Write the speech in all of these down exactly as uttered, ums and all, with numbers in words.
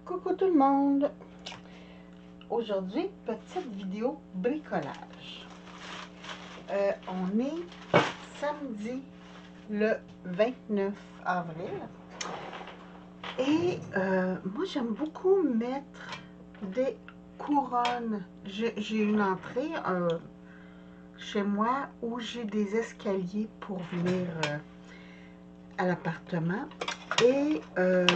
Coucou tout le monde! Aujourd'hui, petite vidéo bricolage. Euh, on est samedi le vingt-neuf avril. Et euh, moi, j'aime beaucoup mettre des couronnes. J'ai une entrée euh, chez moi où j'ai des escaliers pour venir euh, à l'appartement. Et euh,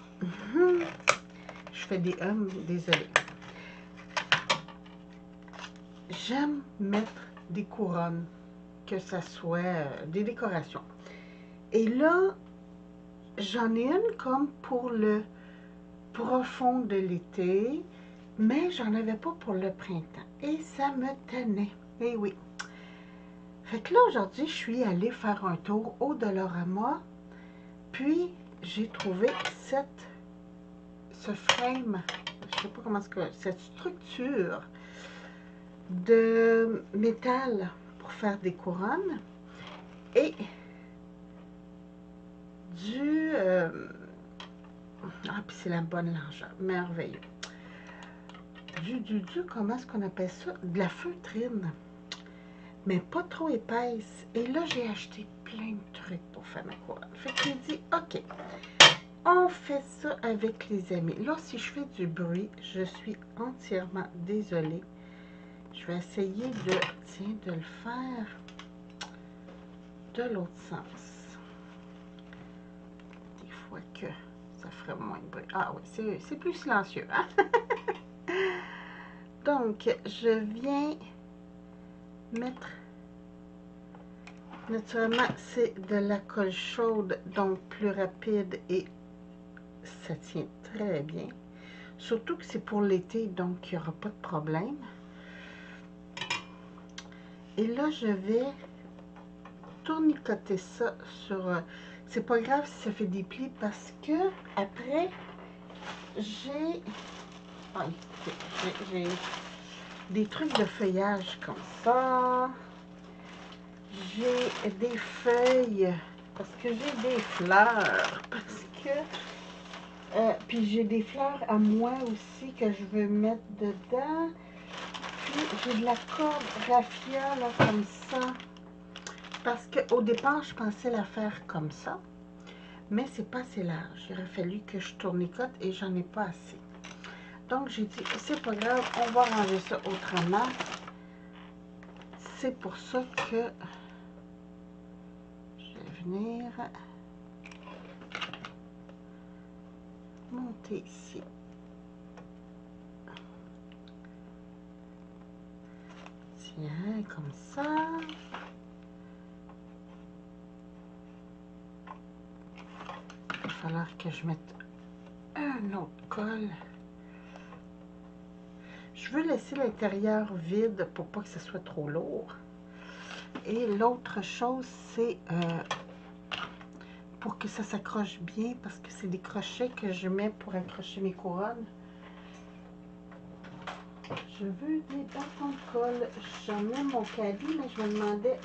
je fais des hums, désolé. J'aime mettre des couronnes, que ça soit euh, des décorations. Et là, j'en ai une comme pour le profond de l'été, mais j'en avais pas pour le printemps. Et ça me tenait. Eh oui. Fait que là, aujourd'hui, je suis allée faire un tour au Dollarama. Puis, j'ai trouvé cette, ce frame, je sais pas comment est-ce que, cette structure de métal pour faire des couronnes et du euh, ah puis c'est la bonne largeur, merveilleux, du du du comment est-ce qu'on appelle ça, de la feutrine, mais pas trop épaisse. Et là j'ai acheté plein de trucs pour faire ma couronne. Fait que j'ai dit ok, on fait ça avec les amis. Là, si je fais du bruit, je suis entièrement désolée. Je vais essayer de, tiens, de le faire de l'autre sens. Des fois que ça ferait moins de bruit. Ah oui, c'est plus silencieux. Hein? Donc, je viens mettre, naturellement, c'est de la colle chaude, donc plus rapide et ça tient très bien. Surtout que c'est pour l'été, donc il n'y aura pas de problème. Et là, je vais tournicoter ça sur... Euh, c'est pas grave si ça fait des plis parce que après, j'ai... Ah, j'ai des trucs de feuillage comme ça. J'ai des feuilles parce que j'ai des fleurs. Parce que... Euh, puis j'ai des fleurs à moi aussi que je veux mettre dedans. Puis j'ai de la corde raffia là comme ça. Parce qu'au départ, je pensais la faire comme ça. Mais c'est pas assez large. Il aurait fallu que je tournicote et j'en ai pas assez. Donc, j'ai dit, c'est pas grave, on va ranger ça autrement. C'est pour ça que je vais venir monter ici. Tiens, comme ça. Il va falloir que je mette un autre colle. Je veux laisser l'intérieur vide pour pas que ce soit trop lourd. Et l'autre chose, c'est euh, pour que ça s'accroche bien, parce que c'est des crochets que je mets pour accrocher mes couronnes. Je veux des bâtons de colle. J'en ai mon caddie, mais je me demandais...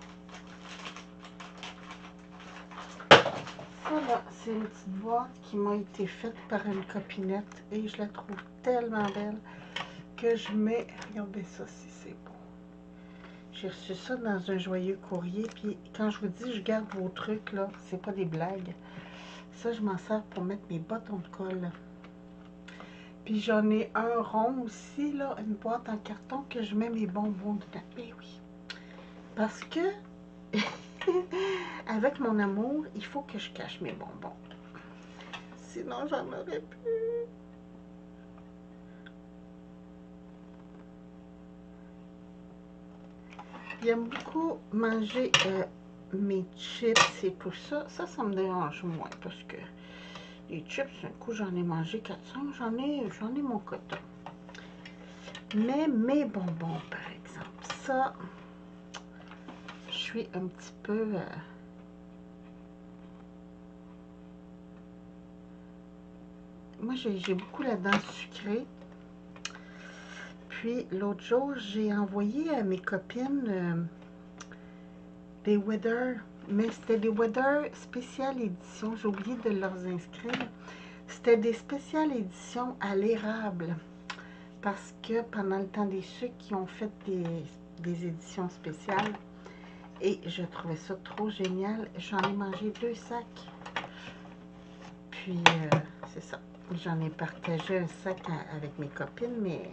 Ça là, c'est une petite boîte qui m'a été faite par une copinette et je la trouve tellement belle que je mets... Regardez ça, si c'est beau. J'ai reçu ça dans un joyeux courrier, puis quand je vous dis je garde vos trucs, là, c'est pas des blagues. Ça, je m'en sers pour mettre mes bâtons de colle. Puis j'en ai un rond aussi, là, une boîte en carton que je mets mes bonbons dedans. Eh oui, parce que avec mon amour, il faut que je cache mes bonbons. Sinon, j'en aurais plus. J'aime beaucoup manger euh, mes chips et tout ça. Ça, ça me dérange moins parce que les chips, un coup, j'en ai mangé quatre cinq, j'en ai, j'en ai mon coton. Mais mes bonbons, par exemple, ça, je suis un petit peu... Euh, moi, j'ai beaucoup la dent sucrée. Puis, l'autre jour, j'ai envoyé à mes copines euh, des Weather, mais c'était des Weather spéciales édition. J'ai oublié de leur inscrire. c'était des spéciales éditions à l'érable. Parce que pendant le temps des sucres, ils ont fait des, des éditions spéciales. Et je trouvais ça trop génial. J'en ai mangé deux sacs. Puis, euh, c'est ça. J'en ai partagé un sac avec mes copines, mais...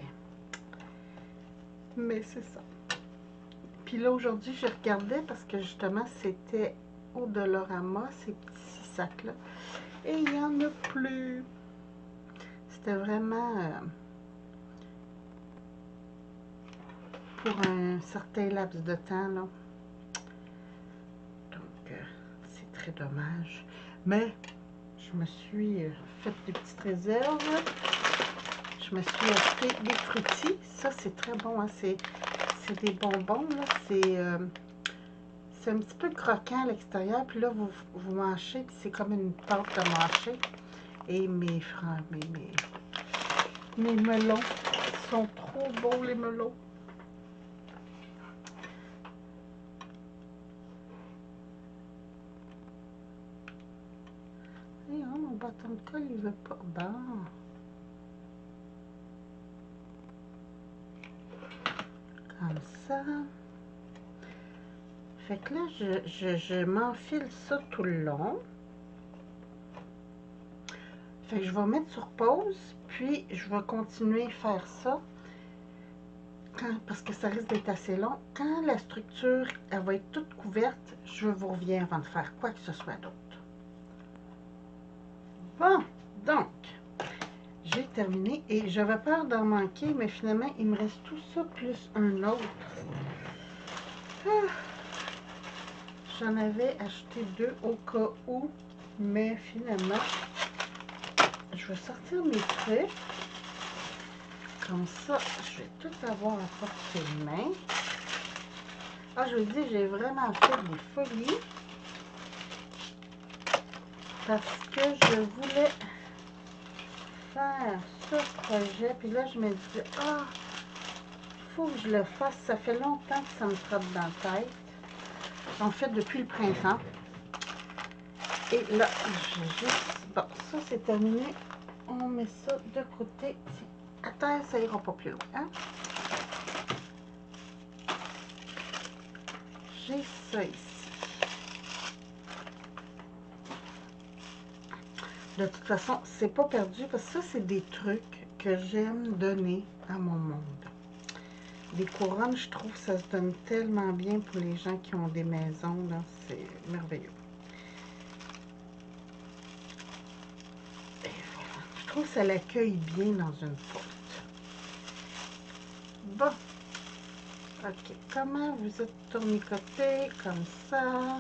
Mais c'est ça. Puis là, aujourd'hui, je regardais parce que justement, c'était au Dollarama, ces petits sacs-là. Et il n'y en a plus. C'était vraiment euh, pour un certain laps de temps, là. Donc, euh, c'est très dommage. Mais, je me suis euh, fait des petites réserves. Je me suis acheté des fruitis. Ça, c'est très bon, hein. C'est des bonbons, là. C'est... Euh, C'est un petit peu croquant à l'extérieur, puis là, vous, vous mâchez, puis c'est comme une pâte de mâcher. Et mes frères, mes, mes, mes melons sont trop beaux, les melons. Et oh, mon bâton de colle, il veut pas. Bon. Comme ça. Fait que là, je, je, je m'enfile ça tout le long. Fait que je vais mettre sur pause, puis je vais continuer à faire ça. Quand, parce que ça risque d'être assez long. Quand la structure elle va être toute couverte, je vous reviens avant de faire quoi que ce soit d'autre. Bon, donc, j'ai terminé et j'avais peur d'en manquer, mais finalement, il me reste tout ça plus un autre. Ah, j'en avais acheté deux au cas où, mais finalement, je vais sortir mes trucs. Comme ça, je vais tout avoir à portée de main. Ah, je vous dis, j'ai vraiment fait des folies. Parce que je voulais faire ce projet. Puis là, je me dis, ah, il faut que je le fasse. Ça fait longtemps que ça me trotte dans la tête. En fait, depuis le printemps. Et là, j'ai juste... Bon, ça, c'est terminé. On met ça de côté. À terre, ça ira pas plus loin. Hein? J'ai ça ici. De toute façon, c'est pas perdu parce que ça, c'est des trucs que j'aime donner à mon monde. Des couronnes, je trouve que ça se donne tellement bien pour les gens qui ont des maisons. C'est merveilleux. Et voilà. Je trouve que ça l'accueille bien dans une porte. Bon. OK. Comment vous êtes tournicoté? Comme ça.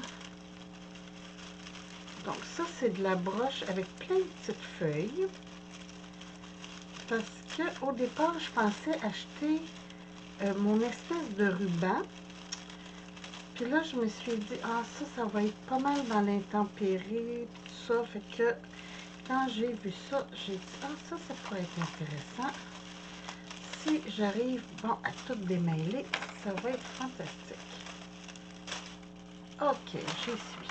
Donc, ça, c'est de la broche avec plein de petites feuilles. Parce que au départ, je pensais acheter euh, mon espèce de ruban. Puis là, je me suis dit, ah, ça, ça va être pas mal dans l'intempérie, tout ça. Fait que quand j'ai vu ça, j'ai dit, ah, ça, ça pourrait être intéressant. Si j'arrive, bon, à tout démêler, ça va être fantastique. OK, j'y suis.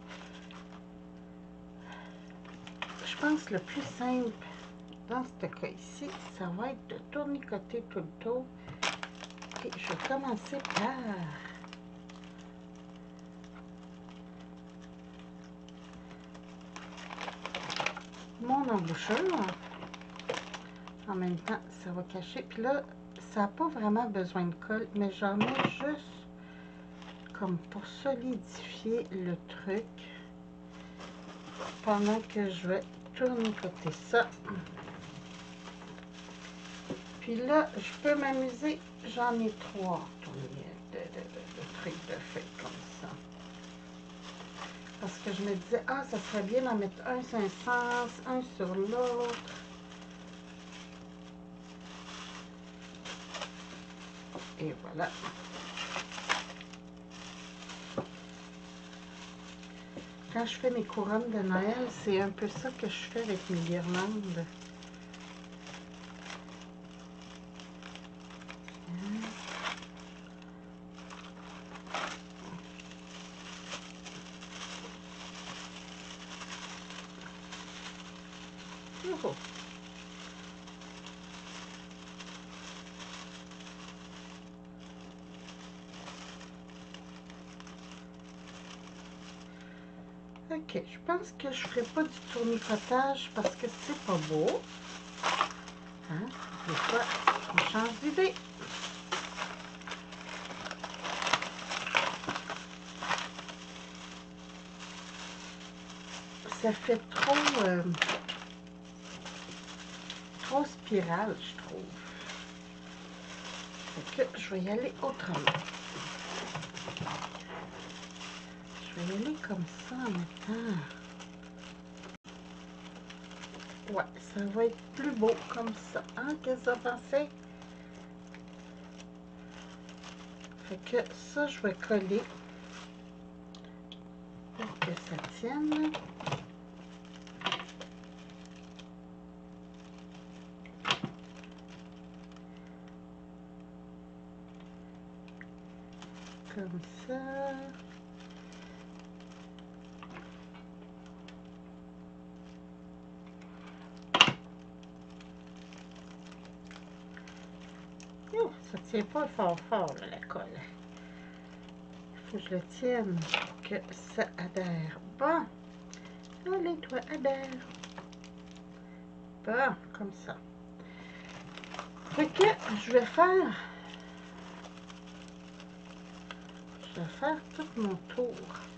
Je pense que le plus simple dans ce cas ici, ça va être de tournicoter tout le tour. Et je vais commencer par mon embouchure. En même temps, ça va cacher. Puis là, ça n'a pas vraiment besoin de colle, mais j'en mets juste comme pour solidifier le truc pendant que je vais tournicoter ça. Puis là, je peux m'amuser. J'en ai trois de, de, de, de trucs de feuilles comme ça. Parce que je me disais, ah, ça serait bien d'en mettre un sur un sens, un sur l'autre. Et voilà. Quand je fais mes couronnes de Noël, c'est un peu ça que je fais avec mes guirlandes. Oh! Ok, je pense que je ferai pas du tournicotage parce que c'est pas beau. Hein? Des fois, on change d'idée. Ça fait trop, euh, trop spirale, je trouve. Fait que je vais y aller autrement. Je vais y aller comme ça en mettant. Ouais, ça va être plus beau comme ça. Hein? Qu'est-ce que vous en pensez? Fait que ça, je vais coller pour que ça tienne. Comme ça. Oh, ça tient pas fort fort là, la colle. Il faut que je le tienne pour que ça adhère. Bon. Allez, toi, adhère. Bon, comme ça. Fait que je vais faire... Je vais faire tout mon tour.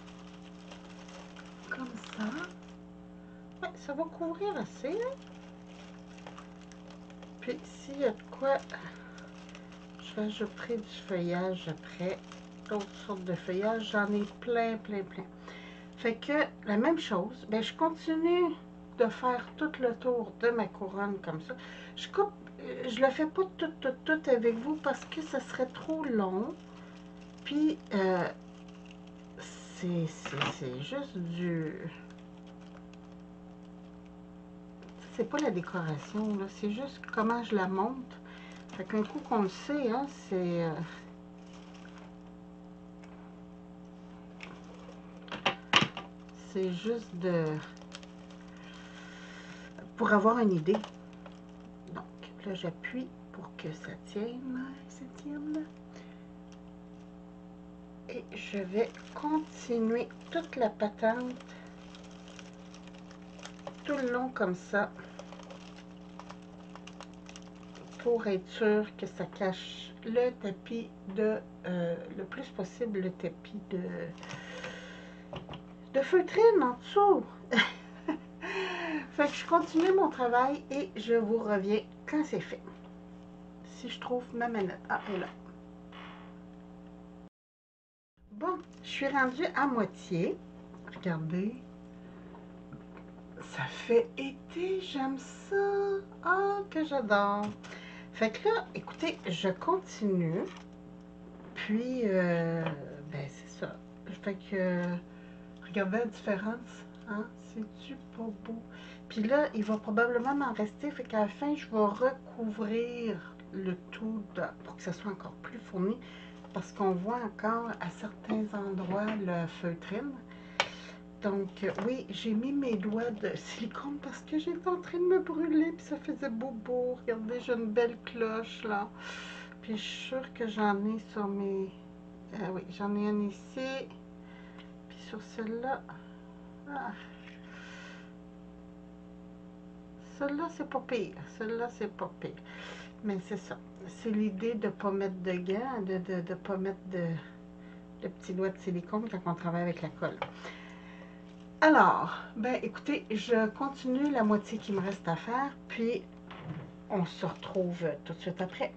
Comme ça. Ouais, ça va couvrir assez. Hein? Puis s'il y a de quoi, je rajouterai du feuillage après. D'autres sortes de feuillage. J'en ai plein, plein, plein. Fait que la même chose, ben je continue de faire tout le tour de ma couronne comme ça. Je coupe, je le fais pas tout, tout, tout avec vous parce que ça serait trop long. Puis, euh, c'est juste du... C'est pas la décoration, là. C'est juste comment je la monte. Fait qu'un coup qu'on le sait, hein, c'est... Euh, c'est juste de... Pour avoir une idée. Donc, là, j'appuie pour que ça tienne. Ça tienne, là. Et je vais continuer toute la patente tout le long comme ça pour être sûr que ça cache le tapis de euh, le plus possible le tapis de de feutrine en dessous. Fait que je continue mon travail et je vous reviens quand c'est fait. Si je trouve ma manette. Ah, elle est là. Bon, je suis rendue à moitié. Regardez. Ça fait été, j'aime ça. Ah, que j'adore. Fait que là, écoutez, je continue. Puis, euh, ben c'est ça. Fait que, regardez la différence. Hein? C'est-tu pas beau? Puis là, il va probablement m'en rester. Fait qu'à la fin, je vais recouvrir le tout de, pour que ça soit encore plus fourni. Parce qu'on voit encore à certains endroits le feutrine. Donc, oui, j'ai mis mes doigts de silicone parce que j'étais en train de me brûler, puis ça faisait bobo. Regardez, j'ai une belle cloche, là. Puis, je suis sûre que j'en ai sur mes... Ah oui, j'en ai une ici. Puis, sur celle-là... Ah. Celle-là, c'est pas pire. Celle-là, c'est pas pire. Mais c'est ça. C'est l'idée de ne pas mettre de gants, de ne de, de pas mettre de, de petits doigts de silicone quand on travaille avec la colle. Alors, ben écoutez, je continue la moitié qui me reste à faire, puis on se retrouve tout de suite après.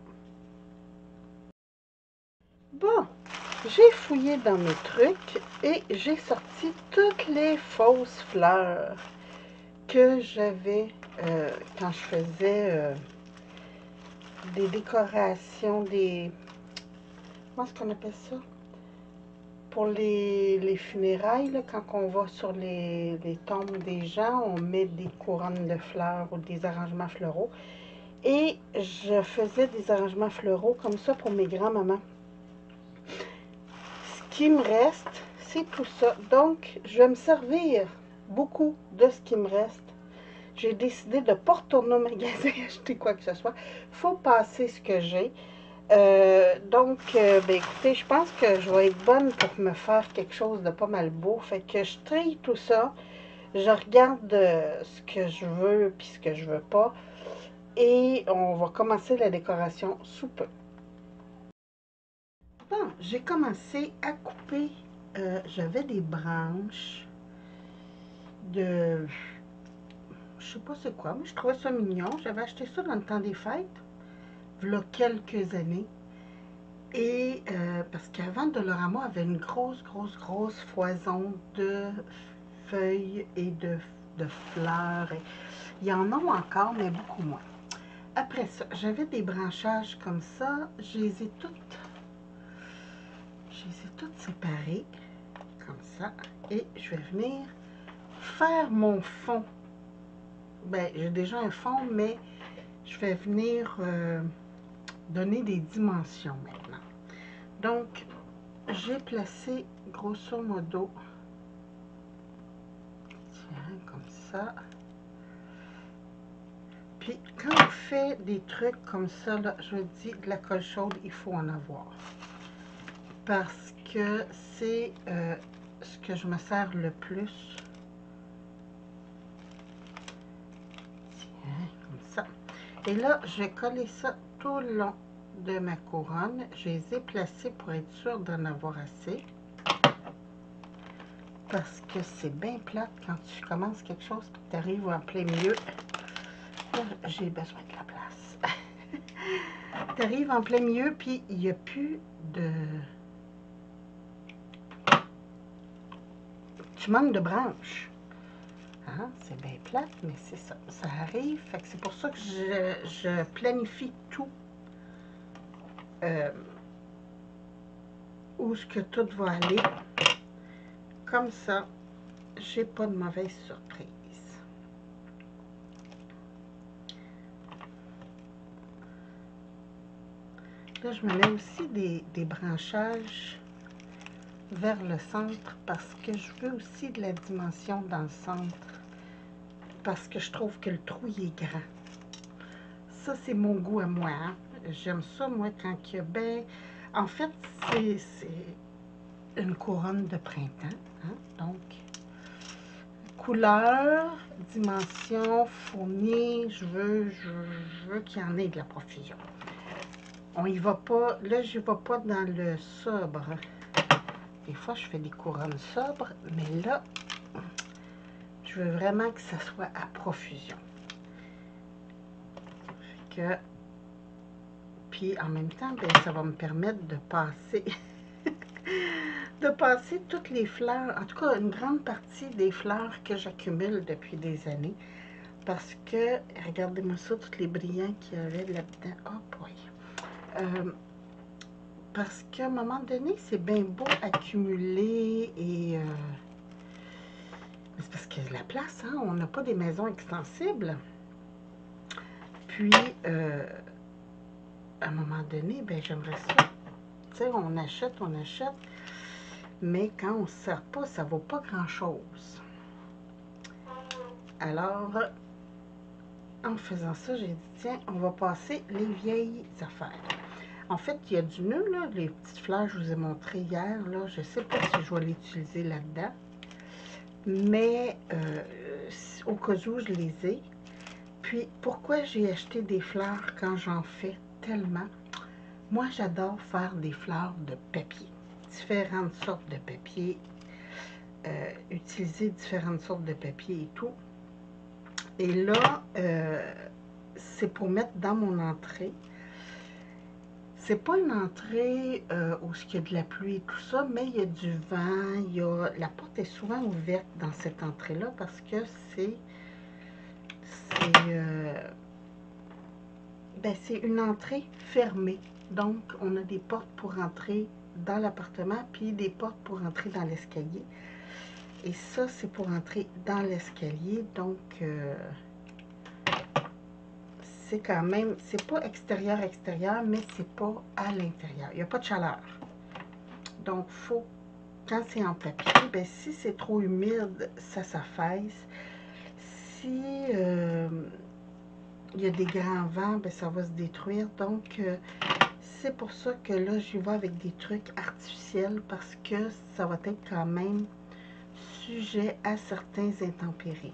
Bon, j'ai fouillé dans mes trucs et j'ai sorti toutes les fausses fleurs que j'avais euh, quand je faisais euh, des décorations, des... Comment est-ce qu'on appelle ça? Pour les, les funérailles, là, quand on va sur les, les tombes des gens, on met des couronnes de fleurs ou des arrangements fleuraux. Et je faisais des arrangements fleuraux comme ça pour mes grands-mamans. Ce qui me reste, c'est tout ça. Donc, je vais me servir beaucoup de ce qui me reste. j'ai décidé de ne pas retourner au magasin acheter quoi que ce soit. Il faut passer ce que j'ai. Euh, donc, euh, ben écoutez, je pense que je vais être bonne pour me faire quelque chose de pas mal beau. Fait que je trie tout ça. Je regarde euh, ce que je veux puis ce que je veux pas. Et on va commencer la décoration sous peu. Bon, j'ai commencé à couper. Euh, J'avais des branches de... Je sais pas c'est quoi, mais je trouvais ça mignon. J'avais acheté ça dans le temps des fêtes, il y a quelques années. Et euh, parce qu'avant, Dollarama avait une grosse, grosse, grosse foison de feuilles et de, de fleurs. Et il y en a encore, mais beaucoup moins. Après ça, j'avais des branchages comme ça. Je les ai toutes, je les ai toutes séparées, comme ça. Et je vais venir faire mon fond. Ben, j'ai déjà un fond, mais je vais venir euh, donner des dimensions maintenant. Donc, j'ai placé grosso modo, tiens, comme ça. Puis, quand on fait des trucs comme ça, là, je vous dis, de la colle chaude, il faut en avoir. Parce que c'est euh, ce que je me sers le plus. Tiens, comme ça. Et là, je vais coller ça tout le long de ma couronne. Je les ai placés pour être sûre d'en avoir assez. Parce que c'est bien plate quand tu commences quelque chose et que tu arrives en plein milieu. J'ai besoin de la place. Tu arrives en plein milieu, puis il n'y a plus de... Tu manques de branches. Hein? C'est bien plate, mais c'est ça. Ça arrive. Fait que c'est pour ça que je, je planifie tout. Euh, où est-ce que tout va aller. Comme ça, j'ai pas de mauvaise surprise. Là, je me mets aussi des, des branchages vers le centre parce que je veux aussi de la dimension dans le centre. Parce que je trouve que le trou, il est grand. Ça, c'est mon goût à moi. Hein? J'aime ça, moi, quand il y a ben... En fait, c'est une couronne de printemps. Hein? Donc, couleur, dimension, fournie, je veux, je, je veux qu'il y en ait de la profusion. On y va pas, là, je ne vais pas dans le sobre. Des fois, je fais des couronnes sobres, mais là, je veux vraiment que ça soit à profusion. Fait que, puis en même temps, ben, ça va me permettre de passer, de passer toutes les fleurs, en tout cas une grande partie des fleurs que j'accumule depuis des années. Parce que, regardez-moi ça, tous les brillants qu'il y avait là-dedans. Oh boy! Euh, parce qu'à un moment donné, c'est bien beau accumuler et... Euh, c'est parce qu'il y a de la place, hein? On n'a pas des maisons extensibles. Puis, euh, à un moment donné, ben j'aimerais ça. Tu sais, on achète, on achète. Mais quand on ne se sert pas, ça ne vaut pas grand-chose. Alors, en faisant ça, j'ai dit, tiens, on va passer les vieilles affaires. En fait, il y a du nœud, là, les petites fleurs que je vous ai montrées hier, là, je ne sais pas si je vais l'utiliser là-dedans. Mais euh, au cas où, je les ai. Puis, pourquoi j'ai acheté des fleurs quand j'en fais tellement? Moi, j'adore faire des fleurs de papier. Différentes sortes de papier. Euh, utiliser différentes sortes de papier et tout. Et là, euh, c'est pour mettre dans mon entrée. C'est pas une entrée euh, où il y a de la pluie et tout ça, mais il y a du vent, il y a... La porte est souvent ouverte dans cette entrée-là parce que c'est... C'est euh, ben, c'est une entrée fermée. Donc, on a des portes pour entrer dans l'appartement, puis des portes pour entrer dans l'escalier. Et ça, c'est pour entrer dans l'escalier. Donc, euh, c'est quand même, c'est pas extérieur-extérieur, mais c'est pas à l'intérieur. Il n'y a pas de chaleur. Donc, faut, quand c'est en papier, ben, si c'est trop humide, ça s'affaisse. si euh, il y a des grands vents, ben, ça va se détruire. Donc, euh, c'est pour ça que là, j'y vais avec des trucs artificiels parce que ça va être quand même sujet à certains intempéries.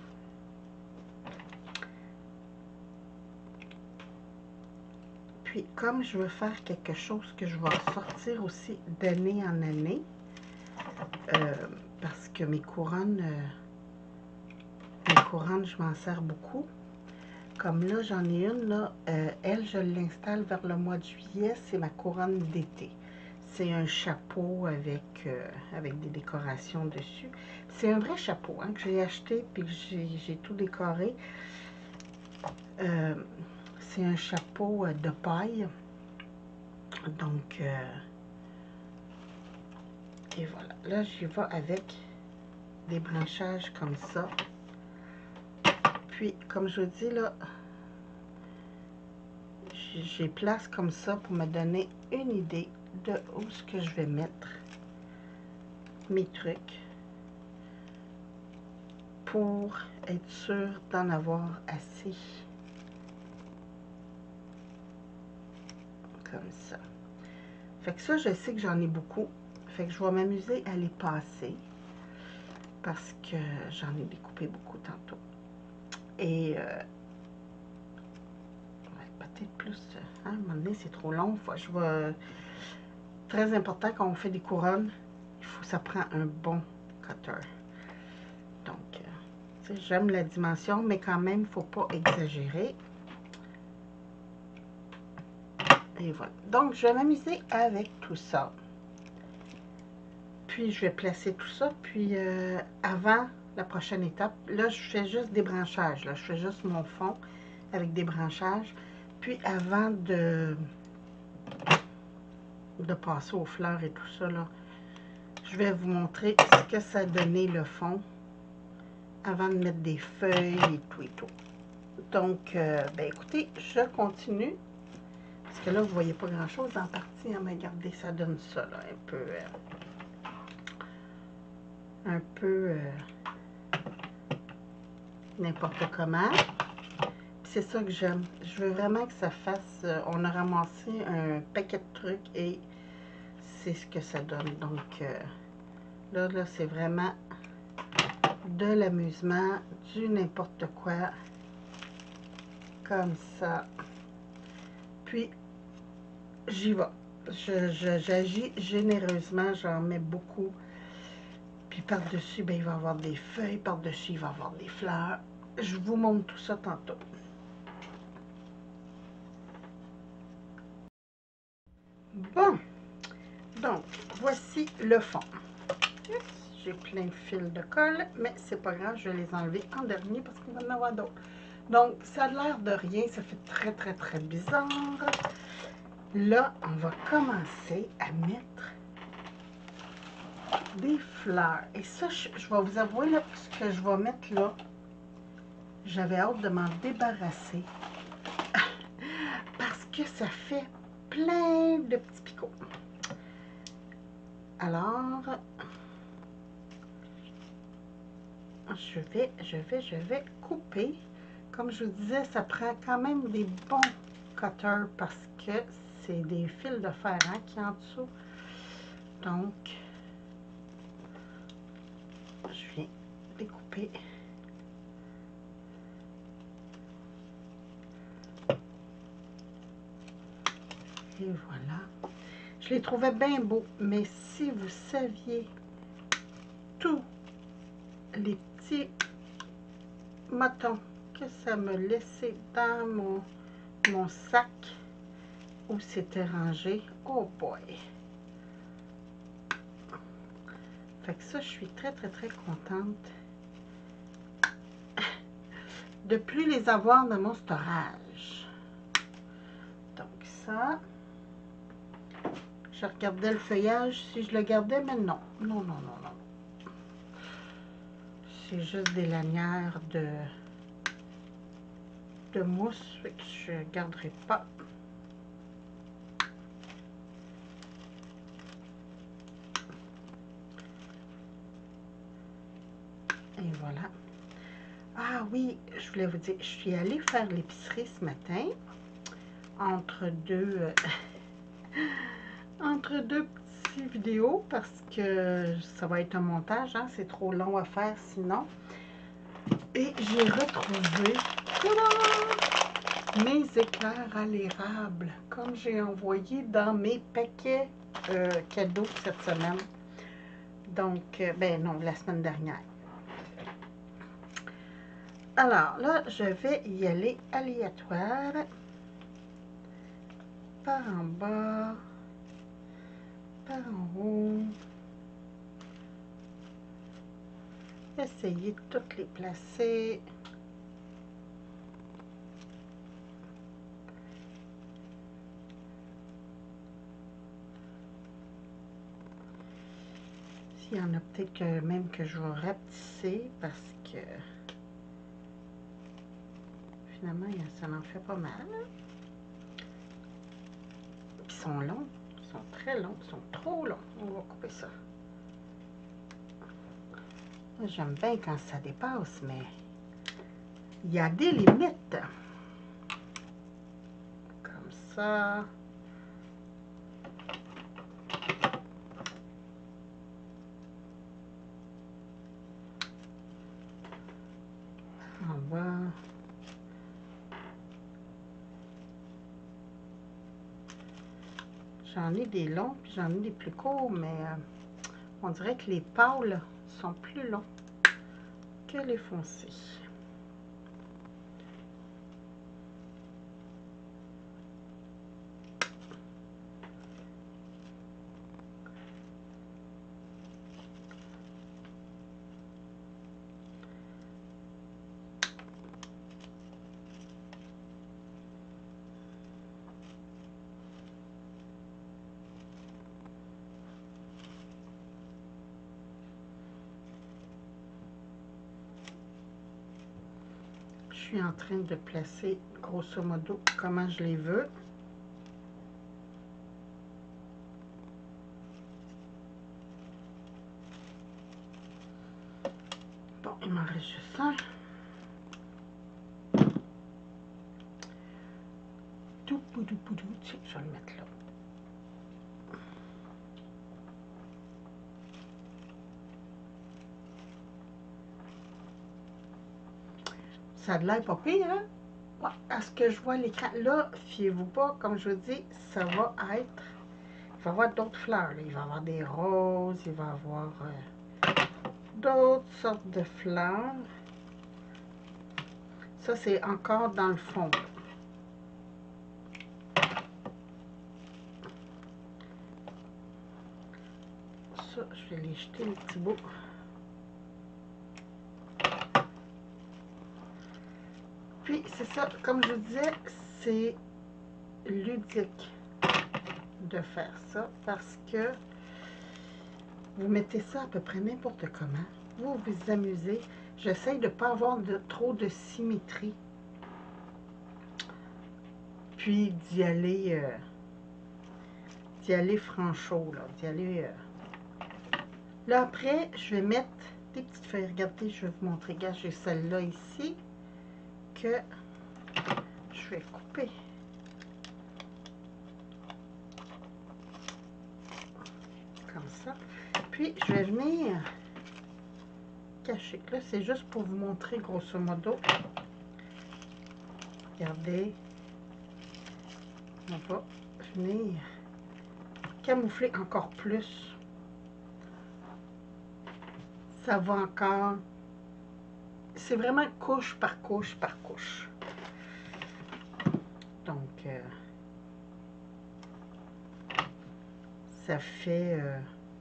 Puis, comme je veux faire quelque chose que je vais ressortir aussi d'année en année, euh, parce que mes couronnes, euh, mes couronnes, je m'en sers beaucoup. Comme là, j'en ai une, là, euh, elle, je l'installe vers le mois de juillet, c'est ma couronne d'été. C'est un chapeau avec, euh, avec des décorations dessus. C'est un vrai chapeau hein, que j'ai acheté puis que j'ai tout décoré. Euh, c'est un chapeau de paille. Donc, euh, et voilà. Là, j'y vais avec des branchages comme ça. Puis, comme je vous dis, là, j'ai place comme ça pour me donner une idée de où ce que je vais mettre mes trucs pour être sûr d'en avoir assez. Comme ça. Fait que ça, je sais que j'en ai beaucoup. Fait que je vais m'amuser à les passer parce que j'en ai découpé beaucoup tantôt. Et euh, peut-être plus, hein, à un moment donné, c'est trop long. Faut, je vais, très important quand on fait des couronnes, il faut ça prend un bon cutter. Donc, euh, j'aime la dimension, mais quand même, il ne faut pas exagérer. Et voilà. Donc, je vais m'amuser avec tout ça. Puis, je vais placer tout ça. Puis, euh, avant la prochaine étape, là, je fais juste des branchages. Là, je fais juste mon fond avec des branchages. Puis, avant de, de passer aux fleurs et tout ça, là, je vais vous montrer ce que ça a donné le fond avant de mettre des feuilles et tout et tout. Donc, euh, ben écoutez, je continue. Parce que là, vous ne voyez pas grand-chose en partie. Hein, mais regardez, ça donne ça, là, un peu... Euh, un peu... Euh, n'importe comment. C'est ça que j'aime. Je veux vraiment que ça fasse... Euh, on a ramassé un paquet de trucs et c'est ce que ça donne. Donc, euh, là, là, c'est vraiment de l'amusement, du n'importe quoi. Comme ça. Puis, j'y vais. J'agis généreusement, j'en mets beaucoup. Puis par-dessus, ben, il va y avoir des feuilles. Par-dessus, il va y avoir des fleurs. Je vous montre tout ça tantôt. Bon. Donc, voici le fond. J'ai plein de fils de colle, mais c'est pas grave, je vais les enlever en dernier parce qu'il va y en avoir d'autres. Donc, ça a l'air de rien, ça fait très, très, très bizarre. Là, on va commencer à mettre des fleurs. Et ça, je, je vais vous avouer, là, ce que je vais mettre là, j'avais hâte de m'en débarrasser. Parce que ça fait plein de petits picots. Alors, je vais, je vais, je vais couper. Comme je vous disais, ça prend quand même des bons cutters parce que c'est des fils de fer hein, qui en dessous. Donc, je viens découper. Et voilà. Je les trouvais bien beaux, mais si vous saviez tous les petits motons que ça me laissait dans mon, mon sac où c'était rangé, oh boy! Fait que ça, je suis très, très, très contente de plus les avoir dans mon storage. Donc ça, je regardais le feuillage, si je le gardais, mais non, non, non, non, non. C'est juste des lanières de, de mousse, fait que je ne garderai pas. Et voilà. Ah oui, je voulais vous dire, je suis allée faire l'épicerie ce matin, entre deux, euh, entre deux petites vidéos, parce que ça va être un montage, hein, c'est trop long à faire sinon. Et j'ai retrouvé tada, mes éclairs à l'érable, comme j'ai envoyé dans mes paquets euh, cadeaux cette semaine. Donc, euh, ben non, la semaine dernière. Alors là, je vais y aller aléatoire. Par en bas, par en haut. Essayer de toutes les placer. S'il y en a peut-être que même que je vais rapetisser parce que finalement, ça en fait pas mal. Ils sont longs, ils sont très longs, ils sont trop longs. On va couper ça. J'aime bien quand ça dépasse, mais il y a des limites. Comme ça. En bas. J'en ai des longs, puis j'en ai des plus courts, mais euh, on dirait que les pâles sont plus longs que les foncés. Je suis en train de placer grosso modo comment je les veux. Bon, il m'en reste juste un. Tout poudou poudou, tiens, je vais le mettre là. Ça a de l'air pas pire, hein? Ouais, à ce que je vois l'écran, là, fiez-vous pas, comme je vous dis, ça va être, il va y avoir d'autres fleurs, là. Il va y avoir des roses, il va y avoir euh, d'autres sortes de fleurs. Ça, c'est encore dans le fond. Ça, je vais les jeter les petits bouts. Puis, c'est ça, comme je vous disais, c'est ludique de faire ça parce que vous mettez ça à peu près n'importe comment. Vous vous amusez. J'essaye de ne pas avoir de, trop de symétrie. Puis d'y aller, euh, d'y aller franchot, là. D'y aller... Euh... Là, après, je vais mettre des petites feuilles. Regardez, je vais vous montrer. Regarde, j'ai celle-là ici que je vais couper. Comme ça. Puis, je vais venir cacher. Là, c'est juste pour vous montrer grosso modo. Regardez. On va venir camoufler encore plus. Ça va encore... C'est vraiment couche par couche par couche. Donc, euh, ça fait... Euh,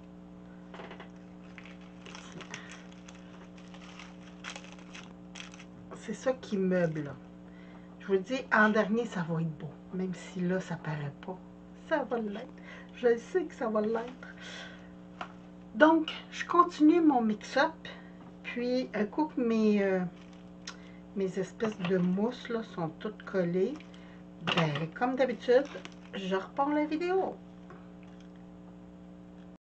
c'est ça qui meuble, là. Je vous dis, en dernier, ça va être beau. Même si là, ça paraît pas. Ça va l'être. Je sais que ça va l'être. Donc, je continue mon mix-up. Puis, un coup que mes, euh, mes espèces de mousse là, sont toutes collées, ben, comme d'habitude, je repars la vidéo.